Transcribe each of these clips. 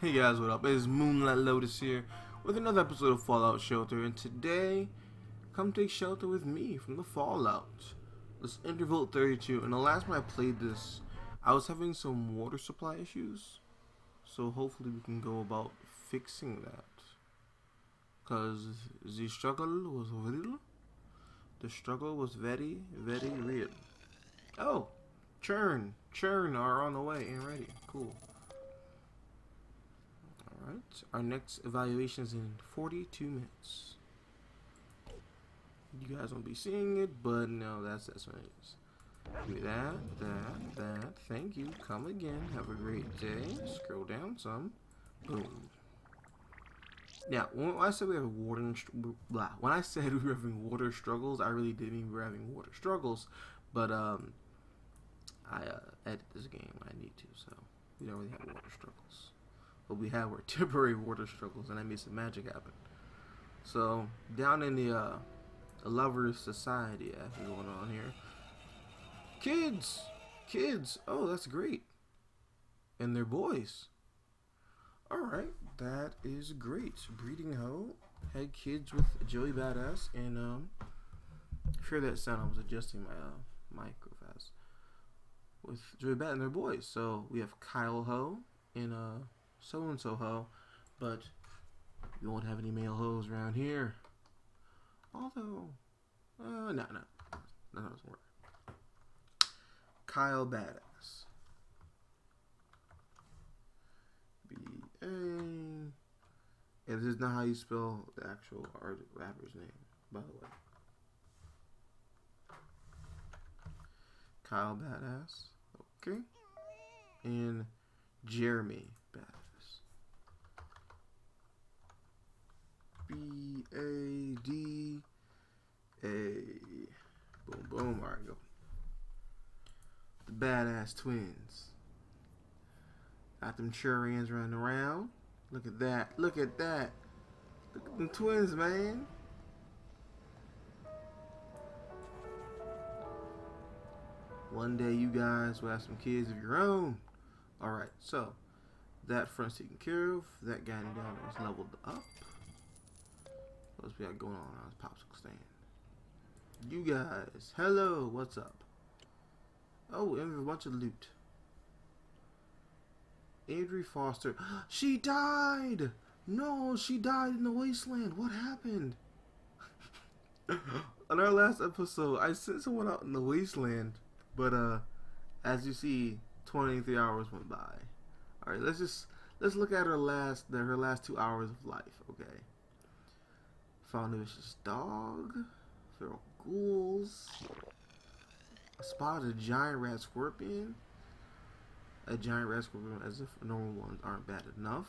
Hey guys, what up? It's Moonlight Lotus here with another episode of Fallout Shelter, and today, come take shelter with me from the Fallout. This is Interval 32, and the last time I played this, I was having some water supply issues, so hopefully we can go about fixing that. Cause the struggle was real. The struggle was very, very real. Oh, Churn are on the way and ready. Cool. Alright, our next evaluation is in 42 minutes. You guys won't be seeing it, but no, that's what it is. Give me that. Thank you. Come again. Have a great day. Scroll down some. Boom. Now, when I said we were having water struggles, I really did mean we were having water struggles. But I edit this game when I need to, so we don't really have water struggles. What we had were temporary water struggles, and I made some magic happen. So down in the Lovers Society actually going on here. Kids, oh, that's great. And they're boys. Alright, that is great. Breeding Hoe had kids with Joey Badass, and for that sound I was adjusting my mic real fast. With Joey Badass and their boys. So we have Kyle Ho and so-and-so Ho, but we won't have any male hoes around here. Although, no, that doesn't work. Kyle Badass. B-A. And this is not how you spell the actual rapper's name, by the way. Kyle Badass. Okay. And Jeremy Badass. B-A-D-A. Boom, boom. Alright, go. The Badass Twins. Got them Churians running around. Look at that. Look at that. Look at them twins, man. One day you guys will have some kids of your own. Alright, so that front's taken care of. That guy down is leveled up. What else we got going on this popsicle stand? You guys, hello, what's up? Oh, and a bunch of loot. Adri Foster, she died! No, she died in the wasteland. What happened? On our last episode, I sent someone out in the wasteland, but as you see, 23 hours went by. All right, let's look at her last 2 hours of life. Okay. Found a vicious dog, feral ghouls. I spotted a giant rat scorpion. A giant rat scorpion, as if normal ones aren't bad enough.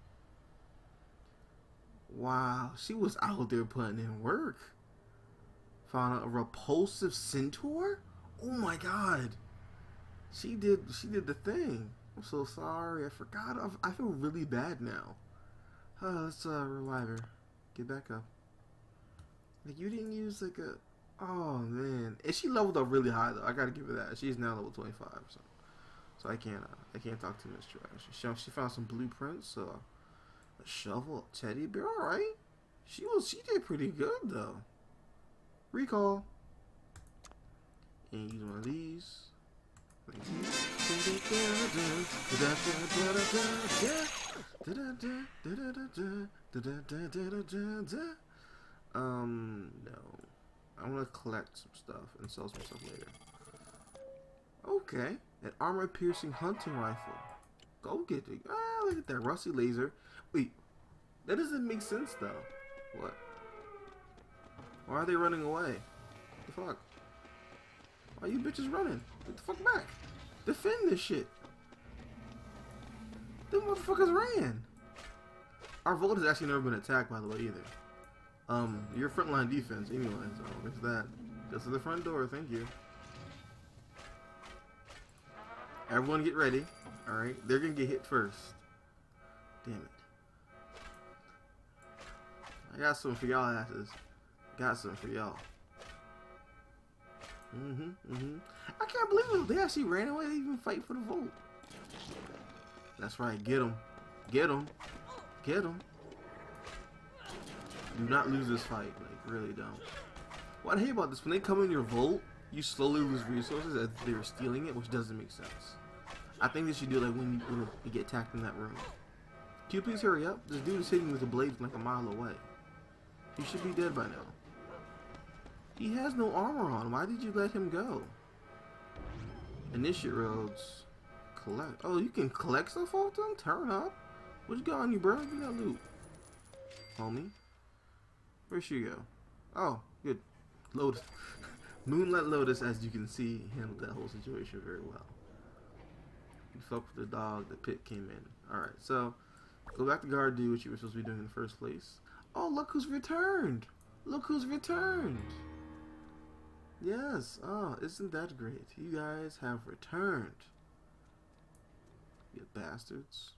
Wow, she was out there putting in work. Found a repulsive centaur. Oh my god, she did the thing. I'm so sorry, I forgot. I feel really bad now. Let's revive her. Get back up. Like, you didn't use like a... Oh man, and she leveled up really high though. I gotta give her that. She's now level 25 or something. So I can't talk to Miss Trash. She found some blueprints. A shovel, a teddy bear. All right, she did pretty good though. Recall. And use one of these. No. I want to collect some stuff and sell some stuff later. Okay. An armor-piercing hunting rifle. Go get it. Ah, look at that rusty laser. Wait. That doesn't make sense, though. What? Why are they running away? What the fuck? Why are you bitches running? Get the fuck back. Defend this shit. Them motherfuckers ran. Our vault has actually never been attacked, by the way, either. Your frontline defense, anyway, so there's that. Just to the front door, thank you. Everyone get ready. Alright, they're gonna get hit first. Damn it. I got something for y'all asses. Got something for y'all. I can't believe it. They actually ran away. They even fight for the vote. That's right. Get them. Get him. Get him. Do not lose this fight. Like, really don't. What I hate about this, when they come in your vault, you slowly lose resources as they're stealing it, which doesn't make sense. I think they should do like when you get attacked in that room. Can you please hurry up? This dude is hitting with a blade from like a mile away. He should be dead by now. He has no armor on. Why did you let him go? Initiate roads. Collect. Oh, you can collect stuff off them? Turn up. What you got on you, bro? Give me that loot. Homie. Where'd she go? Oh, good. Lotus. Moonlight Lotus, as you can see, handled that whole situation very well. You fucked with the dog, the pit came in. Alright, so go back to guard, do what you were supposed to be doing in the first place. Oh, look who's returned! Look who's returned! Yes, oh, isn't that great? You guys have returned. You bastards.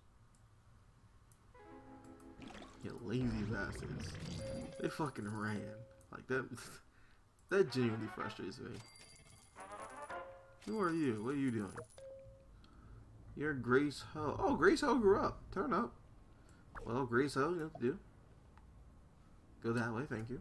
You lazy bastards. They fucking ran. Like that. That genuinely frustrates me. Who are you? What are you doing? You're Grace Ho. Oh, Grace Ho grew up. Turn up. Well, Grace Ho, you know what to do. Go that way, thank you.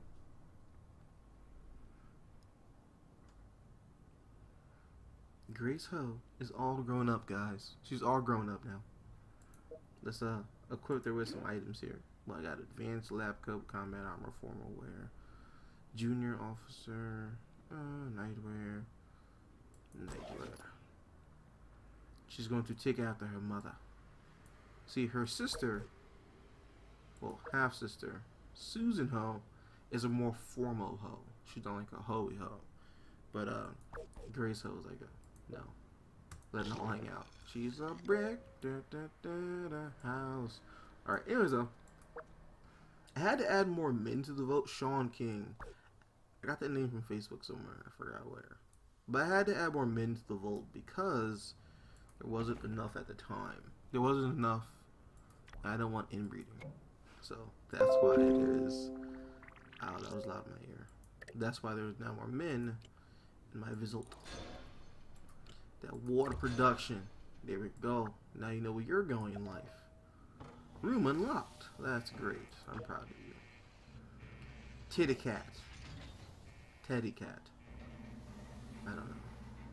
Grace Ho is all grown up, guys. She's all grown up now. Let's equip her with some items here. Well, I got advanced lab coat, combat armor, formal wear, junior officer, nightwear, nightwear. She's going to take after her mother. See, her sister, well, half sister, Susan Ho, is a more formal Ho. She's not like a hoey Ho. But Grace Ho is like a no. Let it all hang out. She's a brick house. Alright, anyways though. I had to add more men to the vote. Sean King. I got that name from Facebook somewhere. I forgot where. But I had to add more men to the vote because there wasn't enough at the time. There wasn't enough. I don't want inbreeding. So that's why there is. Oh, that was loud in my ear. That's why there's now more men in my result. That water production. There we go. Now you know where you're going in life. Room unlocked. That's great. I'm proud of you. Titty cat. Teddy cat. I don't know.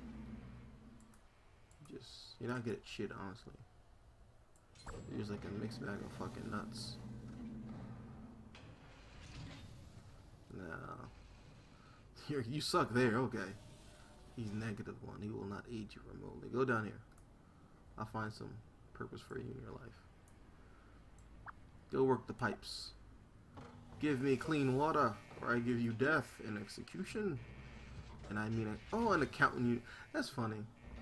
Just, you're not good at shit, honestly. You're just like a mixed bag of fucking nuts. No. You suck there, okay. He's -1. He will not aid you remotely. Go down here. I'll find some purpose for you in your life. Go work the pipes. Give me clean water, or I give you death and execution. And I mean, oh, an accountant. You. That's funny.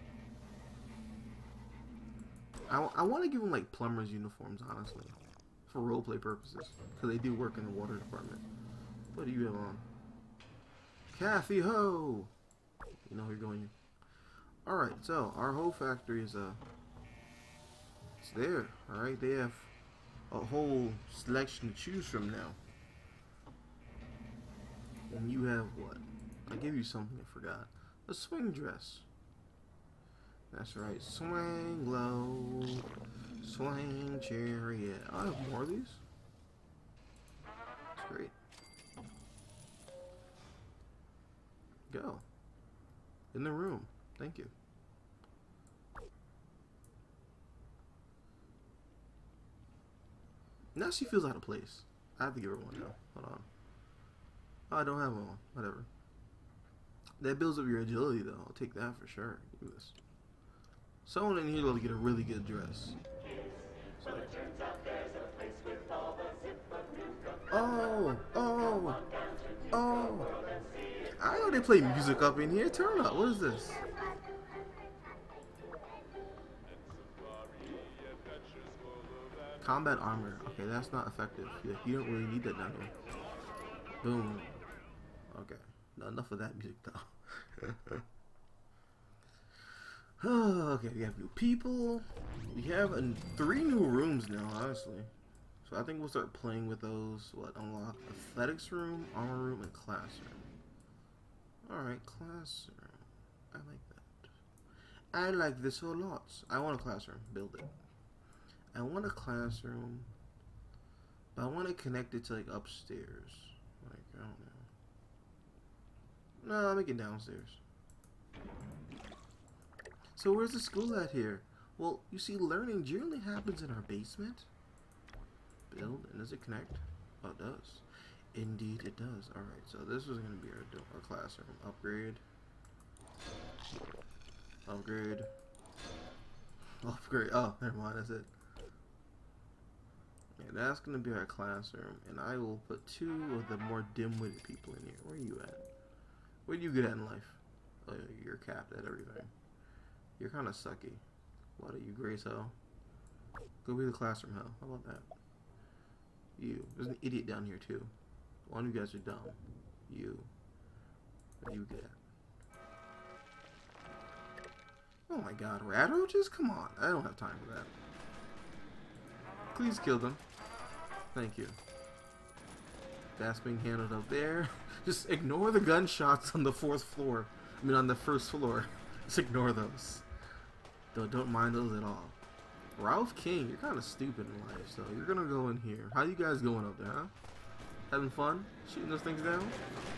I want to give them like plumbers uniforms, honestly, for roleplay purposes, because they do work in the water department. What do you have on? Kathy Ho. You know where you're going. All right, so our whole factory is it's there. All right, they have a whole selection to choose from now. And you have what? I gave you something I forgot. A swing dress. That's right. Swing low. Swing chariot. I have more of these. That's great. Go. In the room. Thank you. Now she feels out of place. I have to give her one now. Hold on. Oh, I don't have one. Whatever. That builds up your agility, though. I'll take that for sure. Do this. Someone in here will get a really good dress. So. Oh! Oh! Oh! I know they play music up in here. Turn up. What is this? Combat armor. Okay, that's not effective. You don't really need that down here. Boom. Okay. Not enough of that music, though. Okay, we have new people. We have 3 new rooms now, honestly. So I think we'll start playing with those. What? Unlock athletics room, armor room, and classroom. Alright, classroom. I like that. I like this a lot. I want a classroom. Build it. I want a classroom, but I want to connect it to like upstairs. Like, I don't know. No, I'll make it downstairs. So where's the school at here? Well, you see, learning generally happens in our basement. Build, and does it connect? Oh, it does. Indeed, it does. Alright, so this is going to be our classroom. Upgrade. Upgrade. Upgrade. Oh, never mind, that's it. Yeah, that's going to be our classroom, and I will put 2 of the more dim-witted people in here. Where are you at? What are you good at in life? Oh, you're capped at everything. You're kind of sucky. What are you, Grace Hell? Go be the classroom hell. How about that? You. There's an idiot down here too. One of you guys are dumb. You. What are you good at? Oh my god, rat roaches? Come on. I don't have time for that. Please kill them. Thank you. That's being handled up there. Just ignore the gunshots on the 4th floor. I mean on the 1st floor. Just ignore those. Don't mind those at all. Ralph King, you're kind of stupid in life, so you're gonna go in here. How you guys going up there, huh? Having fun? Shooting those things down?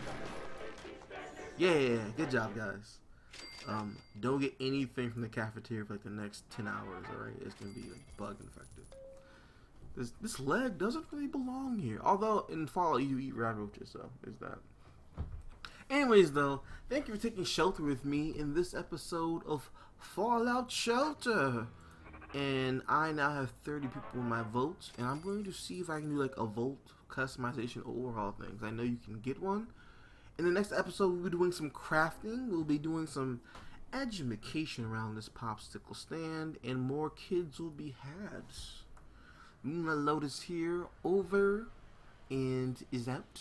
Yeah, good job, guys. Don't get anything from the cafeteria for like the next 10 hours, alright? It's gonna be like bug infected. This leg doesn't really belong here. Although in Fallout you eat rat roaches, so there's that. Anyways, though, thank you for taking shelter with me in this episode of Fallout Shelter. And I now have 30 people in my votes, and I'm going to see if I can do like a vote customization overhaul things. I know you can get one. In the next episode, we'll be doing some crafting. We'll be doing some education around this popsicle stand, and more kids will be had. Moonlight Lotus here, over, and is out.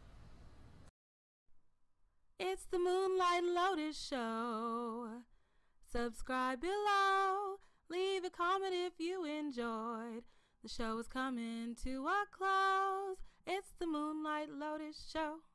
It's the Moonlight Lotus Show. Subscribe below. Leave a comment if you enjoyed. The show is coming to a close. It's the Moonlight Lotus Show.